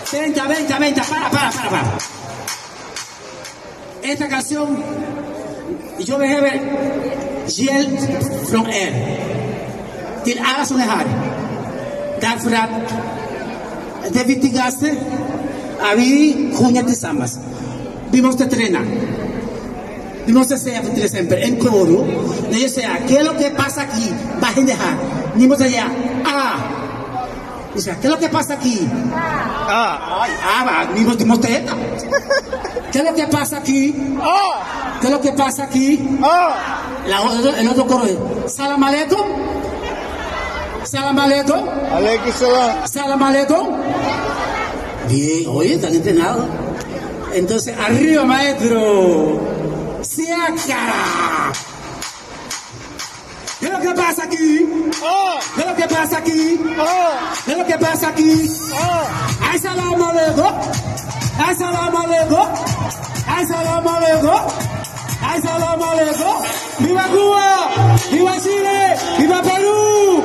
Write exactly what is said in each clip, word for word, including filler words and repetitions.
Venta, venta, venta, para, para, para, para. Esta canción, yo me llevé Gel from Air. Till alla som är här. Därför att det viktigaste är vi sjunger tillsammans. Vi måste träna. Vi måste säga till exempel en coro. När jag säger, ¿qué es lo que pasa aquí? Bajen de här. Ni måste säga, ah. O sea, ¿qué es lo que pasa aquí? Ah. Ay, ah, va, ni måste, måste äta. ¿Qué es lo que pasa aquí? Ah. ¿Qué es lo que pasa aquí? Ah. La, el otro coro es, Salam aleikum. Salam aleikum. Aleikum salam. Salam aleikum. Bien, oye, están entrenados. Entonces, arriba, maestro. ¡Siacara! ¿Qué es lo que pasa aquí? Ah. ¿Qué es lo que pasa aquí? Ah. ¿Qué es lo que pasa aquí? Ah. ¡Ay, salam aleikum! ¡Ay, salam aleikum! ¡Ay, salam aleikum! ¡Ay, salam aleikum! ¡Viva Cuba! ¡Viva Chile! ¡Viva Perú!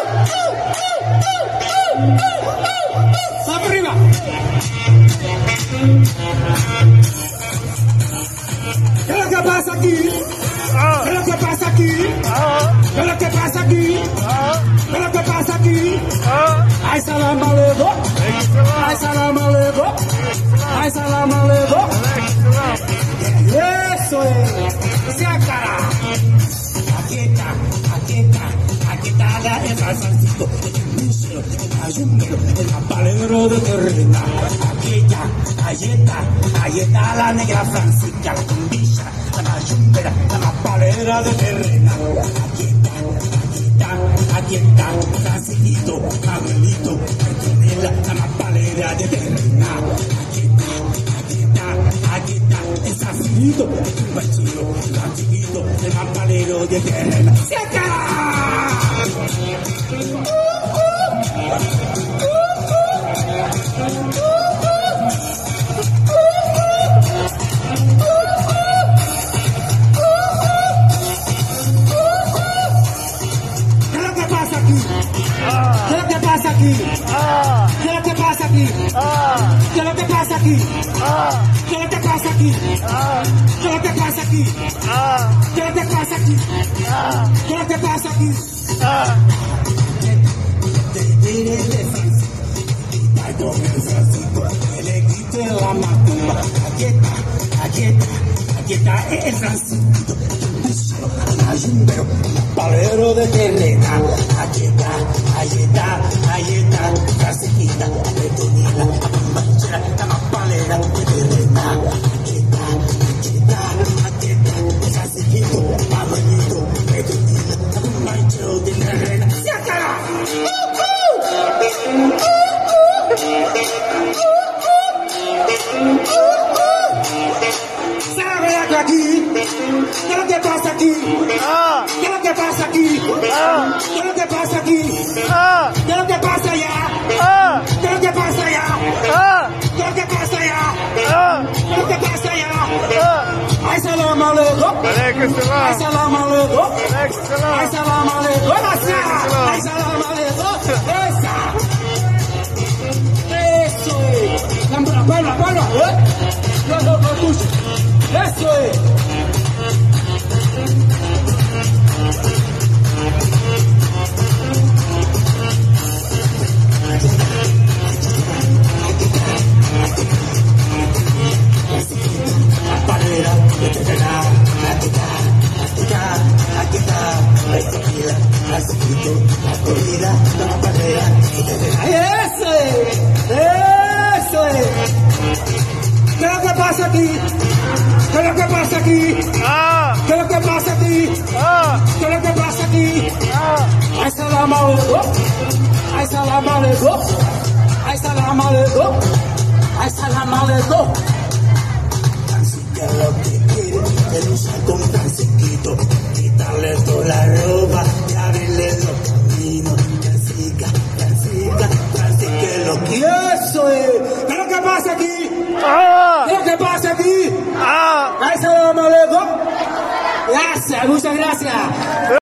¡Vamos arriba! ¿Qué es lo que pasa aquí? ¿Qué es lo que pasa aquí? ¿Qué es lo que pasa aquí? ¿Qué es lo que pasa aquí? ¡Ay, salam aleikum! ¡Ay, salam aleikum! ¡Ay, salam aleikum! ¡Eso es! ¡Siacara! Aquí está, aquí está, aquí está la el Francisco, el museo, el ayuntero, el apalero de terrena. Aquí está, ahí está, ahí está la negra Francisca, la cumbilla, la ayuntera, la apalera de terrena. Aquí está, aquí está, aquí está, Francisquito, Manuelito, Petronela, la apalera de terrena. Aquí está, aquí está, aquí está, el Francisquito, el chulo, el chiquito, el apalero de terrena. ¡Se acaba! ¿Qué es lo que pasa aquí? ¿Qué es lo que pasa aquí? ¿Qué es lo que pasa aquí? ¿Qué es lo que pasa aquí? ¿Qué es lo que pasa aquí? ¿Qué es lo que pasa aquí? ¿Qué es lo que pasa aquí? ¿Qué es lo que pasa aquí? La macumba, aquí está, aquí está, aquí está el Francisco, el ayuntero, el palero de terrena. Aquí está, ahí está, ahí está, Francisquita, Petronila, la manchera, la palera de terrena. Aquí está, aquí está, aquí está, Francisquito, Manuelito, Petronila, la manchera de terrena. ¡Se acaba! ¿Sabe aquí? ¿Qué es lo que pasa aquí? ¿Qué es lo que pasa aquí? ¿Qué es lo que pasa aquí? ¿Qué es lo que pasa allá? ¿Qué es lo que pasa allá? ¿Qué es lo que pasa allá? ¿Qué es lo que pasa allá? ¡Ay, salam aleikum! ¡Ay, salam aleikum! ¡Ay, salam aleikum! ¡Ay, salam aleikum! ¡Esa! ¡Eso es! ¡La palma, palma! ¿Eh? ¡No, no, no, escucha! ¡Eso es! La palera de terrena, aquí está, aquí está, aquí está, la tequila, la chiquito, la corrida, la palera de terrena. ¡Eso es! ¡Eso es! ¿Qué es lo que pasa aquí? ¿Qué es lo que pasa aquí? ¿Qué es lo que pasa aquí? ¿Qué es lo que pasa aquí? ¡Ay, salam aleikum! ¡Ay, salam aleikum! ¡Ay, salam aleikum! ¡Ay, salam aleikum! Francisca lo que quiere es luchar con Francisquito, quitarle toda la ropa.